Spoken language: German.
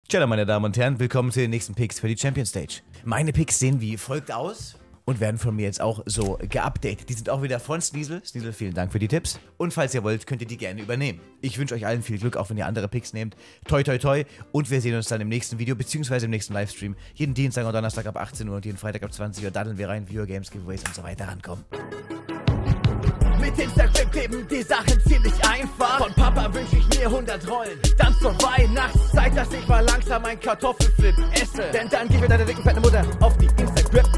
Tja, meine Damen und Herren, willkommen zu den nächsten Picks für die Champion Stage. Meine Picks sehen wie folgt aus und werden von mir jetzt auch so geupdatet. Die sind auch wieder von Sneasel. Sneasel, vielen Dank für die Tipps. Und falls ihr wollt, könnt ihr die gerne übernehmen. Ich wünsche euch allen viel Glück, auch wenn ihr andere Picks nehmt. Toi, toi, toi. Und wir sehen uns dann im nächsten Video, beziehungsweise im nächsten Livestream. Jeden Dienstag und Donnerstag ab 18 Uhr und jeden Freitag ab 20 Uhr daddeln wir rein, Video Games, Giveaways und so weiter rankommen. Mit Instagram kleben die Sachen ziemlich einfach. Von Papa wünsche ich mir 100 Rollen. Dann zur Weihnachtszeit, dass ich mal langsam ein Kartoffelflip esse. Denn dann gib mir deine dicken fette Mutter auf die Instagram.